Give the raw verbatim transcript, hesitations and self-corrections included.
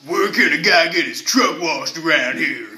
Where can a guy get his truck washed around here?